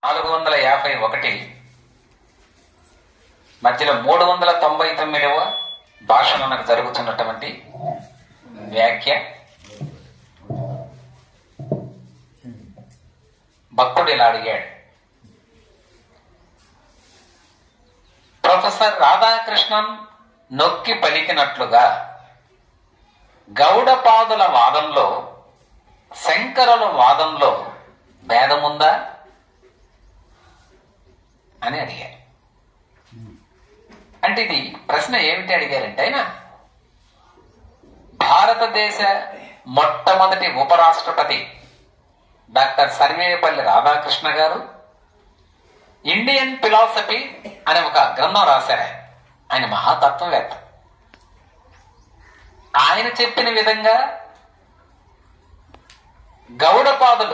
451 మధ్యలో 399వ భాషణకు జరుగుతున్నటువంటి వ్యాఖ్య. భక్తుడు ఇలా అడిగాడు, ప్రొఫెసర్ రాధాకృష్ణన్ నొక్కి పలికినట్లుగా గౌడపాదుల వాదంలో శంకరుల వాదంలో భేదముందా అని అడిగారు. అంటే ఇది ప్రశ్న ఏమిటి అడిగారంటే, ఆయన భారతదేశ మొట్టమొదటి ఉపరాష్ట్రపతి డాక్టర్ సర్వేపల్లి రాధాకృష్ణ గారు ఇండియన్ ఫిలాసఫీ అనే ఒక గ్రంథం రాశారు. ఆయన మహాతత్వవేత్త. ఆయన చెప్పిన విధంగా గౌడపాదులు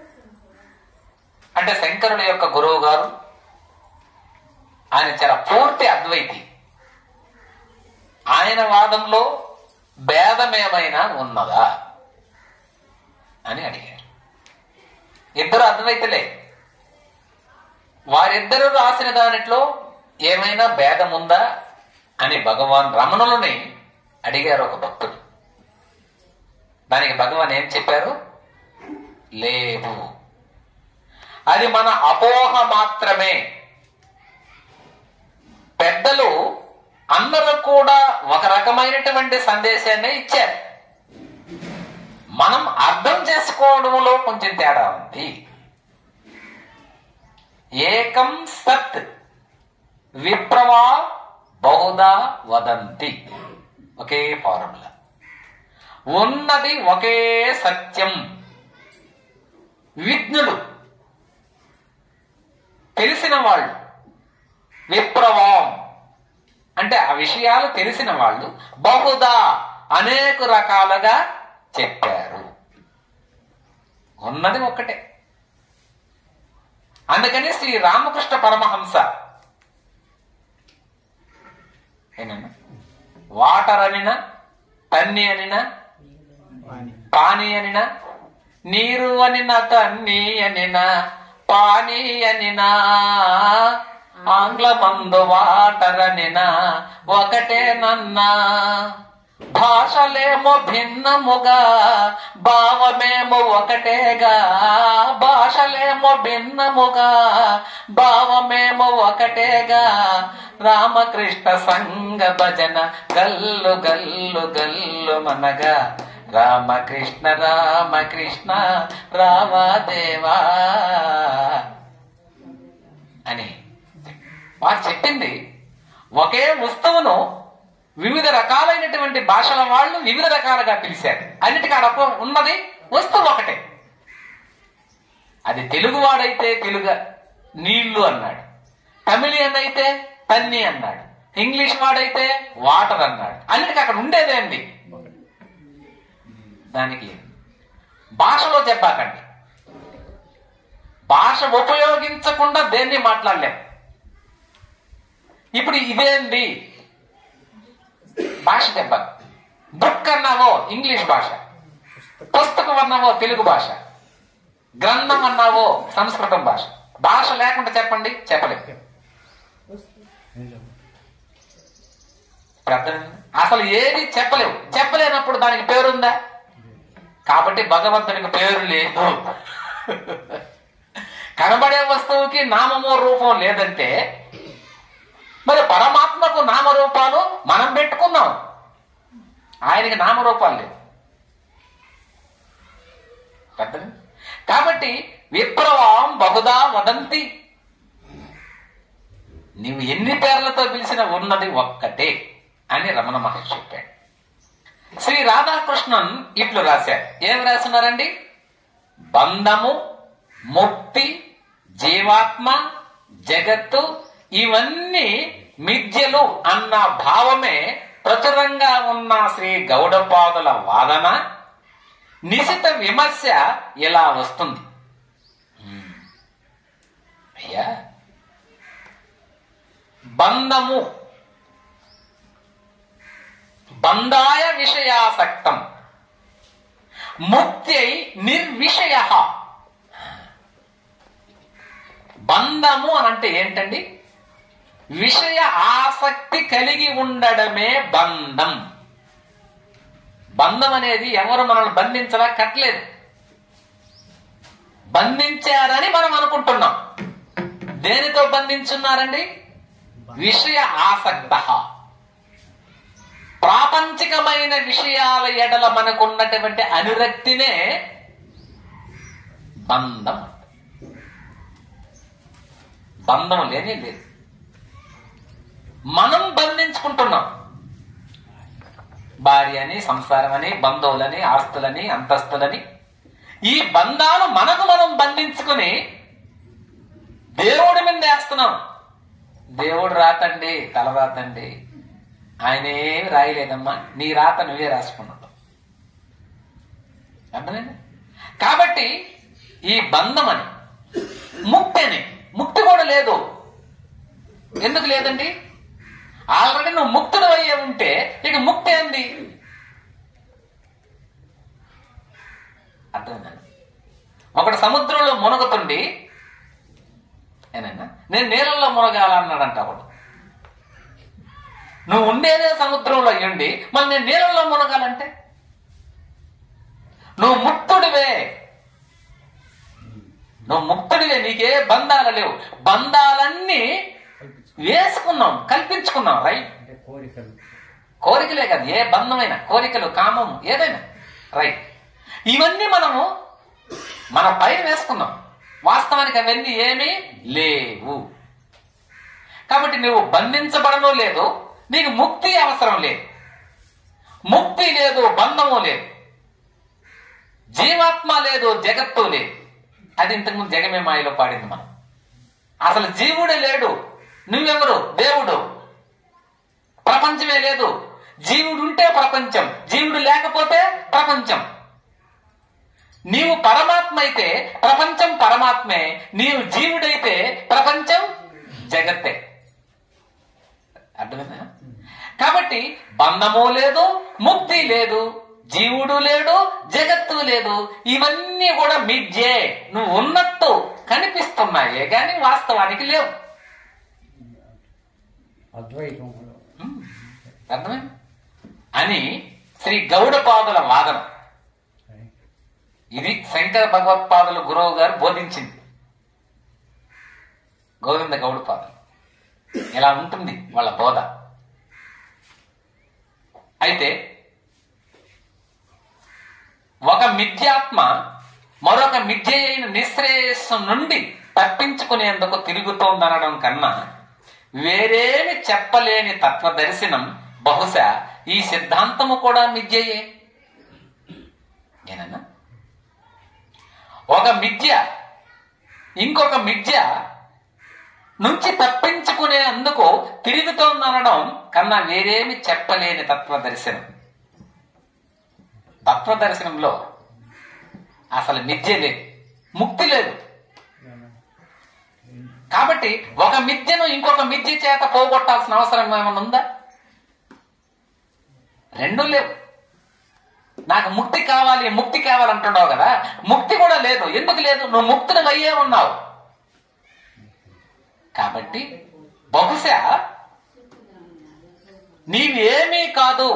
అంటే శంకరుల యొక్క గురువు గారు, ఆయన చాలా పూర్తి అద్వైతి. ఆయన వాదంలో భేదమేమైనా ఉన్నదా అని అడిగారు. ఇద్దరు అద్వైతులే. వారిద్దరూ రాసిన దానిట్లో ఏమైనా భేదం ఉందా అని భగవాన్ రమణులని అడిగారు ఒక భక్తుడు. దానికి భగవాన్ ఏం చెప్పారు? లేవు, అది మన అపోహ మాత్రమే. పెద్దలు అందరూ కూడా ఒక రకమైనటువంటి సందేశాన్ని ఇచ్చారు. మనం అర్థం చేసుకోవడంలో కొంచెం తేడా ఉంది. ఏకం సత్ విప్రవా బహుదా వదంతి, ఒకే ఫార్ములా. ఉన్నది ఒకే సత్యం. విజ్ఞులు, తెలిసిన వాళ్ళు, విప్రవాం అంటే ఆ విషయాలు తెలిసిన వాళ్ళు బహుదా అనేక రకాలుగా చెప్పారు. ఉన్నది ఒక్కటే. అందుకని శ్రీ రామకృష్ణ పరమహంస ఏనన్నా వాటర్ అనినా, తన్ని అనినా, పానీ అనినా, నీరు అనినా, తన్ని అనినా, పానీ అనినా, ఆంగ్ల మందు వాటర్ అనినా ఒకటే నన్నా. భాషలేమో భిన్నముగా, భావమేమో ఒకటేగా. భాషలేమో భిన్నముగా, భావమేమో ఒకటేగా. రామకృష్ణ సంగ భజన గల్లు గల్లు గల్లు మనగా. రామకృష్ణ రామకృష్ణ రామదేవా అని వారు చెప్పింది. ఒకే వస్తువును వివిధ రకాలైనటువంటి భాషల వాళ్ళు వివిధ రకాలుగా పిలిచారు. అన్నిటికీ ఉన్నది వస్తువు ఒకటే. అది తెలుగువాడైతే తెలుగు నీళ్లు అన్నాడు, తమిళియన్ అయితే తన్ని అన్నాడు, ఇంగ్లీష్ వాడైతే వాటర్ అన్నాడు. అన్నిటికీ అక్కడ ఉండేదేంటి? దానికి భాషలో చెప్పాకండి. భాష ఉపయోగించకుండా దేన్ని మాట్లాడలేం. ఇప్పుడు ఇదేంటి భాష చెప్పాలి. బుక్ అన్నావో ఇంగ్లీష్ భాష, పుస్తకం అన్నావో తెలుగు భాష, గ్రంథం అన్నావో సంస్కృతం భాష. భాష లేకుండా చెప్పండి, చెప్పలేదు. అసలు ఏది చెప్పలేవు. చెప్పలేనప్పుడు దానికి పేరుందా? కాబట్టి భగవంతునికి పేరు లేదు. కనబడే వస్తువుకి నామమో రూపం లేదంటే మరి పరమాత్మకు నామరూపాలు మనం పెట్టుకున్నాం, ఆయనకి నామరూపాలు లేవు. కాబట్టి విప్రవాం బహుదా వదంతి, నీవు ఎన్ని పేర్లతో పిలిచిన ఉన్నది ఒక్కటే అని రమణ మహర్షి చెప్పాడు. శ్రీ రాధాకృష్ణన్ ఇట్లు రాశారు. ఏం రాస్తున్నారండి? బంధము, ముక్తి, జీవాత్మ, జగత్తు ఇవన్నీ మిథ్యలు అన్న భావమే ప్రచురంగా ఉన్న శ్రీ గౌడపాదుల వాదన నిశిత విమర్శ ఇలా వస్తుంది. అయ్యా, బంధము బంధాయ విషయాసక్తం, ముక్త్యై నిర్విషయ. బంధము అని అంటే ఏంటండి? విషయ ఆసక్తి కలిగి ఉండడమే బంధం. బంధం అనేది ఎవరు మనల్ని బంధించలా, కట్టలేదు. బంధించారని మనం అనుకుంటున్నాం. దేనితో బంధించున్నారండి? విషయ ఆసక్త. ప్రాపంచికమైన విషయాల ఎడల మనకున్నటువంటి అనురక్తినే బంధం. బంధం లేనే లేదు, మనం బంధించుకుంటున్నాం. భార్య అని, సంసారం అని, బంధువులని, ఆస్తులని, అంతస్తులని, ఈ బంధాలు మనకు మనం బంధించుకుని దేవుడి మీద వేస్తున్నాం. దేవుడు రాతండి, తలరాతండి, ఆయన ఏమి రాయలేదమ్మా, నీ రాత నువ్వే రాసుకున్నావు. అర్థమైంది? కాబట్టి ఈ బంధం అని, ముక్తి అని, ముక్తి కూడా లేదు. ఎందుకు లేదండి? ఆల్రెడీ నువ్వు ముక్తుడు అయ్యే ఉంటే ఇక ముక్తి ఏంది? అర్థమైందండి? ఒకడు సముద్రంలో మునగుతుండి ఏనైనా నేను నీళ్ళల్లో మునగాలన్నాడంట. ఒకడు, నువ్వు ఉండేదే సముద్రంలో అయ్యండి, మళ్ళీ నేను నీళ్ళల్లో మునగాలంటే? నువ్వు ముక్తుడివే, నువ్వు ముక్తుడివే, నీకే బంధాలు లేవు. బంధాలన్నీ వేసుకున్నాం, కల్పించుకున్నాం. రైట్? కోరికలే కాదు, ఏ బంధమైనా, కోరికలు, కామం, ఏదైనా. రైట్? ఇవన్నీ మనము మన పైన వేసుకున్నాం. వాస్తవానికి అవన్నీ ఏమీ లేవు. కాబట్టి నువ్వు బంధించబడను లేదు, నీకు ముక్తి అవసరం లేదు. ముక్తి లేదు, బంధము లేదు, జీవాత్మ లేదు, జగత్తు లేదు. అది ఇంతకుముందు జగమే మాయలో పాడింది మనం. అసలు జీవుడే లేడు, నువ్వెవరు? దేవుడు. ప్రపంచమే లేదు. జీవుడు ఉంటే ప్రపంచం, జీవుడు లేకపోతే ప్రపంచం. నీవు పరమాత్మ అయితే ప్రపంచం పరమాత్మే, నీవు జీవుడైతే ప్రపంచం జగత్తే. అర్థమైందా? కాబట్టి బంధము లేదు, ముక్తి లేదు, జీవుడు లేడు, జగత్తు లేదు. ఇవన్నీ కూడా మిథ్యే, నువ్వు ఉన్నట్టు కనిపిస్తున్నాయే గాని వాస్తవానికి లేవు. అర్థమైంది అని శ్రీ గౌడపాదుల వాదన. ఇది శంకర భగవత్పాదుల గురువు గారు బోధించింది. గోవింద గౌడపాదులు ఇలా ఉంటుంది వాళ్ళ బోధ. అయితే ఒక మిథ్యాత్మ మరొక మిథ్య అయిన నిశ్రేయస్సు నుండి తప్పించుకునేందుకు తిరుగుతోందనడం కన్నా వేరేమి చెప్పలేని తత్వదర్శనం బహుశా ఈ సిద్ధాంతము కూడా మిథ్యయే. ఏనన్నా? ఒక మిథ్య ఇంకొక మిథ్య నుంచి తప్పించుకునేందుకు తిరుగుతోందనడం కన్నా వేరేమి చెప్పలేని తత్వదర్శనం. తత్వదర్శనంలో అసలు మిథ్య లేదు, ముక్తి లేదు. కాబట్టి ఒక మిథ్యను ఇంకొక మిథ్య చేత పోగొట్టాల్సిన అవసరం ఏమైనా ఉందా? రెండూ లేవు. నాకు ముక్తి కావాలి, ముక్తి కావాలంటున్నావు కదా, ముక్తి కూడా లేదు. ఎందుకు లేదు? నువ్వు ముక్తుడు అయ్యే ఉన్నావు. కాబట్టి బహుశా నీవేమీ కాదు,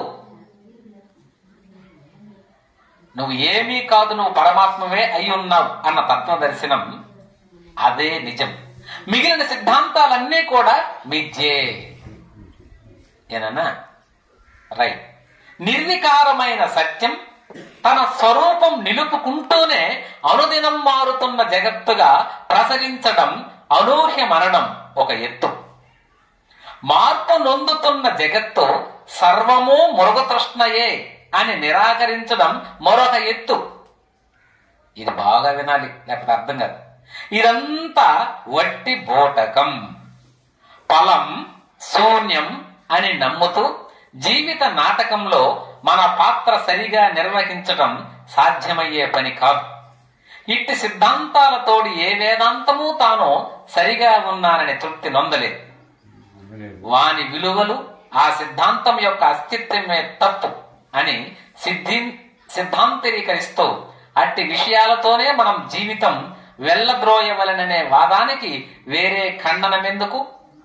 నువ్వు ఏమీ కాదు, నువ్వు పరమాత్మవే అయి ఉన్నావు అన్న తత్వదర్శనం అదే నిజం. మిగిలిన సిద్ధాంతాలన్నీ కూడా మిథ్యే. ఏనన్నా? రైట్. నిర్వికారమైన సత్యం తన స్వరూపం నిలుపుకుంటూనే అనుదినం మారుతున్న జగత్తుగా ప్రసరించడం, అనూహ్యమనడం ఒక ఎత్తు. మార్పు నొందుతున్న జగత్తు సర్వము మృగతృష్ణయే అని నిరాకరించడం మరొక ఎత్తు. ఇది బాగా వినాలి, లేకపోతే అర్థం కాదు. ఇదంతా వట్టి బోటకం, ఫలం శూన్యం అని నమ్ముతూ జీవిత నాటకంలో మన పాత్ర సరిగా నిర్వహించటం సాధ్యమయ్యే పని కాదు. ఇట్టి సిద్ధాంతాలతోటి ఏ వేదాంతము తాను సరిగా ఉన్నానని తృప్తి నొందలేదు. వాని విలువలు ఆ సిద్ధాంతం యొక్క అస్తిత్వమే తప్పు అని సిద్ధాంతరీకరిస్తూ అట్టి విషయాలతోనే మనం జీవితం వెళ్ళద్రోయవలననే వాదానికి వేరే ఖండనం ఎందుకు?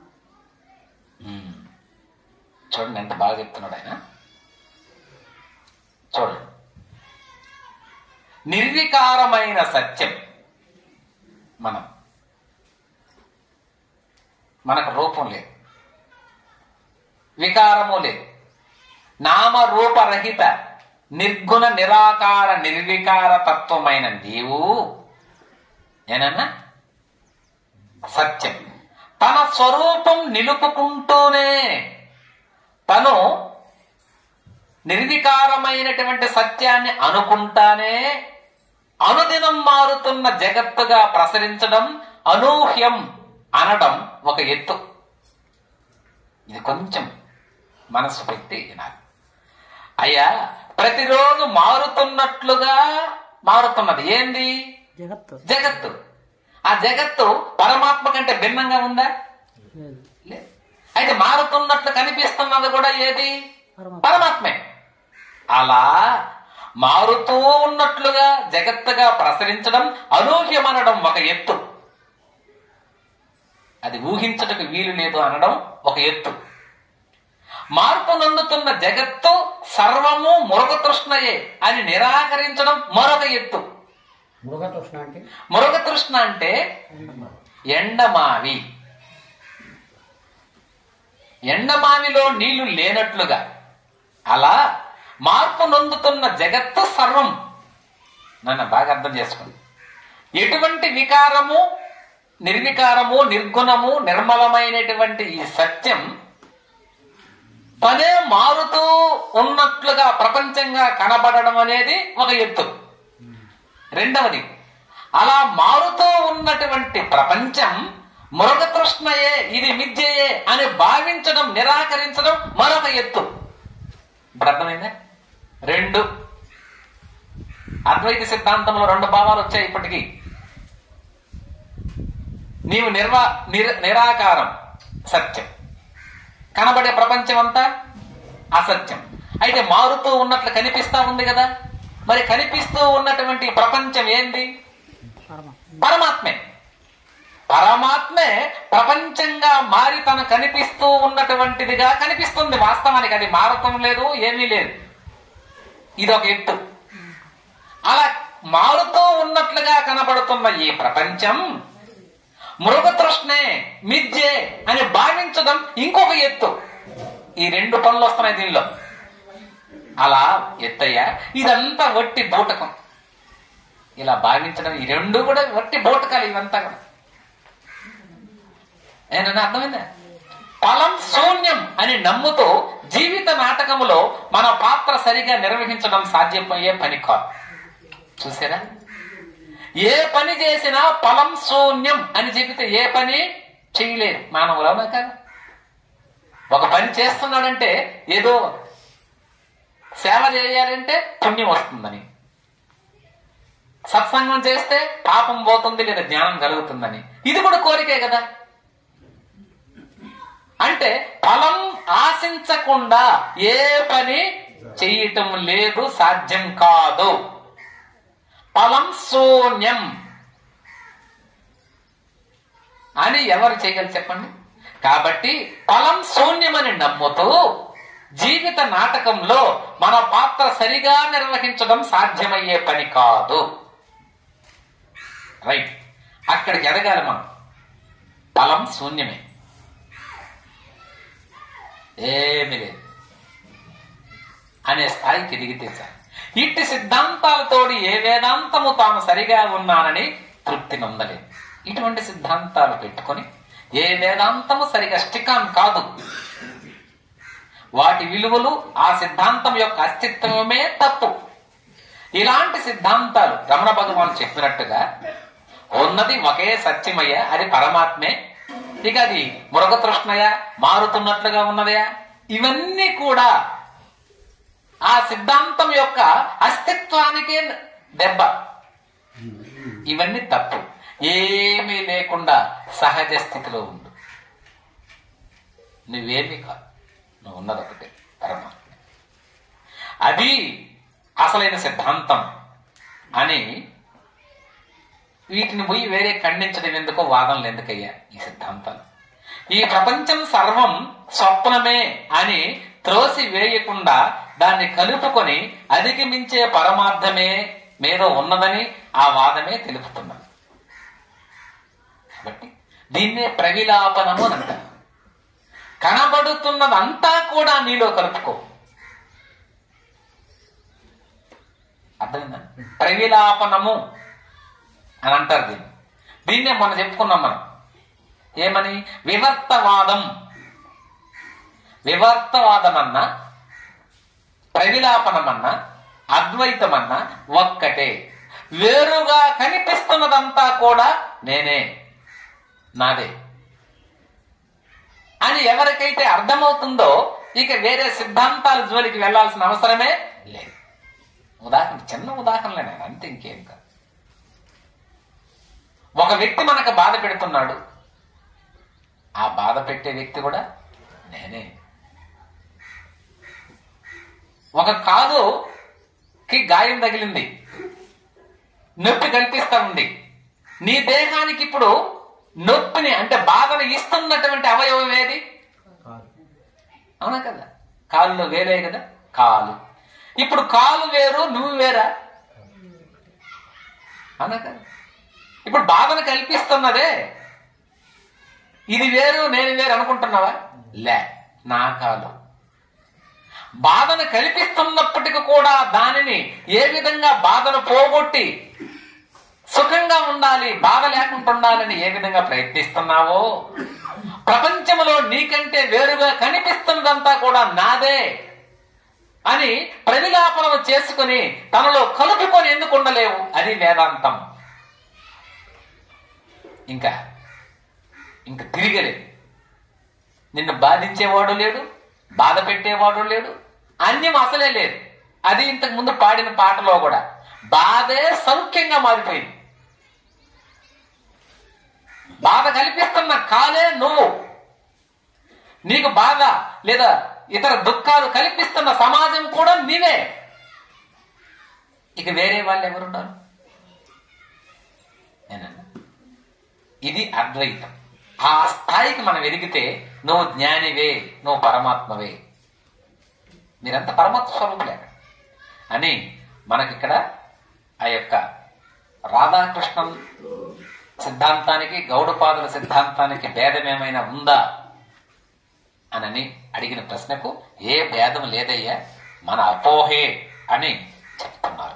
చూడండి ఎంత బాగా చెప్తున్నాడు ఆయన. చూడండి, నిర్వికారమైన సత్యం. మనకు రూపం లేదు, వికారము లేదు, నామరూపరహిత నిర్గుణ నిరాకార నిర్వికార తత్వమైన నీవు ఏనన్నా సత్యం. తన స్వరూపం నిలుపుకుంటూనే, తను నిర్వికారమైనటువంటి సత్యాన్ని అనుకుంటానే అనుదినం మారుతున్న జగత్తుగా ప్రసరించడం అనూహ్యం అనడం ఒక ఎత్తు. ఇది కొంచెం మనసు పెట్టి వినాలి. అయ్యా, ప్రతిరోజు మారుతున్నట్లుగా మారుతున్నది ఏంది? జగత్తు. ఆ జగత్తు పరమాత్మ కంటే భిన్నంగా ఉందా? లేదు. అయితే మారుతున్నట్లు కనిపిస్తున్నది కూడా ఏది? పరమాత్మే. అలా మారుతూ ఉన్నట్లుగా జగత్తుగా ప్రసరించడం అనూహ్యమనడం ఒక ఎత్తు. అది ఊహించటకు వీలు లేదు అనడం ఒక ఎత్తు. మార్పు నందుతున్న జగత్తు సర్వము మృగతృష్ణయే అని నిరాకరించడం మరొక ఎత్తు. మృగతృష్ణ అంటే ఎండమావి. ఎండమావిలో నీళ్లు లేనట్లుగా అలా మార్పు నొందుతున్న జగత్తు సర్వం. నన్ను బాగా అర్థం చేసుకోండి. ఎటువంటి వికారము, నిర్వికారము, నిర్గుణము, నిర్మలమైనటువంటి ఈ సత్యం తనే మారుతూ ఉన్నట్లుగా ప్రపంచంగా కనబడడం అనేది ఒక ఎత్తు. రెండవది, అలా మారుతూ ఉన్నటువంటి ప్రపంచం మృగతృష్ణయే, ఇది మిథ్యయే అని భావించడం, నిరాకరించడం మరొక ఎత్తు. ఇప్పుడు అర్థమైందా? రెండు. అద్వైత సిద్ధాంతంలో రెండు భావాలు వచ్చాయి ఇప్పటికీ. నీవు నిరాకారం సత్యం, కనబడే ప్రపంచం అంతా అసత్యం. అయితే మారుతూ ఉన్నట్లు కనిపిస్తా ఉంది కదా, మరి కనిపిస్తూ ఉన్నటువంటి ప్రపంచం ఏంది? పరమాత్మే. పరమాత్మే ప్రపంచంగా మారి తను కనిపిస్తూ ఉన్నటువంటిదిగా కనిపిస్తుంది. వాస్తవానికి అది మారటం లేదు, ఏమీ లేదు. ఇదొక ఎత్తు. అలా మారుతూ ఉన్నట్లుగా కనబడుతున్న ఈ ప్రపంచం మృగతృష్ణే, మిథ్యే అని భావించడం ఇంకొక ఎత్తు. ఈ రెండు పనులు వస్తున్నాయి దీనిలో. అలా ఎత్తయ్యా, ఇదంతా వట్టి బూటకం. ఇలా భావించడం, ఈ రెండు కూడా వట్టి బూటకాలు. ఇవంతా కూడా ఏమన్నా అర్థమైందా? ఫలం శూన్యం అని నమ్ముతూ జీవిత నాటకములో మన పాత్ర సరిగా నిర్వహించడం సాధ్యమయ్యే పని కాదు. చూసారా? ఏ పని చేసినా ఫలం శూన్యం అని చెబితే ఏ పని చేయలేదు మానవులు, అవునా కదా? ఒక పని చేస్తున్నాడంటే ఏదో సేవ చేయాలంటే పుణ్యం వస్తుందని, సత్సంగం చేస్తే పాపం పోతుంది లేదా జ్ఞానం కలుగుతుందని. ఇది కూడా కోరికే కదా. అంటే ఫలం ఆశించకుండా ఏ పని చేయటం లేదు, సాధ్యం కాదు. ఫలం శూన్యం అని ఎవరు చేయగలరు చెప్పండి? కాబట్టి ఫలం శూన్యమని నమ్ముతూ జీవిత నాటకంలో మన పాత్ర సరిగా నిర్వహించడం సాధ్యమయ్యే పని కాదు. రైట్. అక్కడికి ఎదగాలి మనం. ఫలం శూన్యమే, ఏమి లేదు అనే స్థాయికి ఎదిగితే సార్ ఇట్టి సిద్ధాంతాలతోటి ఏ వేదాంతము తాను సరిగా ఉన్నానని తృప్తి నొందలేదు. ఇటువంటి సిద్ధాంతాలు పెట్టుకొని ఏ వేదాంతము సరిగా స్టికాన్ కాదు. వాటి విలువలు, ఆ సిద్ధాంతం యొక్క అస్తిత్వమే తప్పు. ఇలాంటి సిద్ధాంతాలు రమణ భగవాన్ చెప్పినట్టుగా ఉన్నది ఒకే సత్యమయ్య, అది పరమాత్మే. ఇక అది మృగతృష్ణయ, మారుతున్నట్లుగా ఉన్నదయా, ఇవన్నీ కూడా ఆ సిద్ధాంతం యొక్క అస్తిత్వానికే దెబ్బ. ఇవన్నీ తప్పు. ఏమీ లేకుండా సహజ స్థితిలో ఉండు. నువ్వేమీ కాదు, నువ్వు ఉన్నది ఒకటే పరమాత్మ. అది అసలైన సిద్ధాంతం అని వీటిని పోయి వేరే ఖండించడం ఎందుకో, వాదనలు ఎందుకయ్యా ఈ సిద్ధాంతాలు? ఈ ప్రపంచం సర్వం స్వప్నమే అని త్రోసి వేయకుండా దాన్ని కలుపుకొని అధిగమించే పరమార్థమే మీదో ఉన్నదని ఆ వాదమే తెలుపుతున్నది. కాబట్టి దీన్నే ప్రవిలాపనము అని అంటారు. కనబడుతున్నదంతా కూడా నీలో కలుపుకో. అర్థమైందా? ప్రవిలాపనము అని అంటారు దీన్నే మనం చెప్పుకున్నాం మనం. ఏమని? వివర్తవాదం. వివర్తవాదమన్నా ప్రవిలాపనమన్నా అద్వైతమన్నా ఒక్కటే. వేరుగా కనిపిస్తున్నదంతా కూడా నేనే, నాదే అని ఎవరికైతే అర్థమవుతుందో ఇక వేరే సిద్ధాంతాల జోలికి వెళ్లాల్సిన అవసరమే లేదు. ఉదాహరణ, చిన్న ఉదాహరణలే అంతే, ఇంకేం కాదు. ఒక వ్యక్తి మనకు బాధ పెడుతున్నాడు, ఆ బాధ పెట్టే వ్యక్తి కూడా నేనే. ఒక కాలుకి గాయం తగిలింది, నొప్పి కనిపిస్తా ఉంది. నీ దేహానికి ఇప్పుడు నొప్పిని అంటే బాధను ఇస్తున్నటువంటి అవయవం ఏది? అవునా కదా? కాలులో వేరే కదా కాలు. ఇప్పుడు కాలు వేరు, నువ్వు వేరా? అవునా కదా? ఇప్పుడు బాధను కల్పిస్తున్నదే ఇది వేరు, నేను వేరు అనుకుంటున్నావా? లే, నా కాలు. బాధను కల్పిస్తున్నప్పటికీ కూడా దానిని ఏ విధంగా బాధను పోగొట్టి సుఖంగా ఉండాలి, బాధ లేకుండా ఉండాలని ఏ విధంగా ప్రయత్నిస్తున్నావో, ప్రపంచంలో నీకంటే వేరుగా కనిపిస్తున్నదంతా కూడా నాదే అని ప్రవిలాపనం చేసుకుని తనలో కలుపుకొని ఎందుకు ఉండలేవు? అది వేదాంతం. ఇంకా తిరిగలేదు. నిన్ను బాధించేవాడు లేడు, బాధ పెట్టేవాడు లేడు, అన్యం అసలే లేదు. అది ఇంతకు ముందు పాడిన పాటలో కూడా బాధే సౌఖ్యంగా మారిపోయింది. బాధ కల్పిస్తున్న కాలే నువ్వు. నీకు బాధ లేదా ఇతర దుఃఖాలు కల్పిస్తున్న సమాజం కూడా నీవే. ఇక వేరే వాళ్ళు ఎవరున్నారు? నేనన్నా. ఇది అద్వైతం. ఆ స్థాయికి మనం ఎదిగితే నువ్వు జ్ఞానివే, నువ్వు పరమాత్మవే, మీరంతా పరమాత్మ స్వరూపులే అని మనకిక్కడ ఆ యొక్క రాధాకృష్ణన్ సిద్ధాంతానికి గౌడపాదుల సిద్ధాంతానికి భేదం ఏమైనా ఉందా అని అడిగిన ప్రశ్నకు ఏ భేదం లేదయ్యా, మన అపోహే అని చెప్తున్నారు.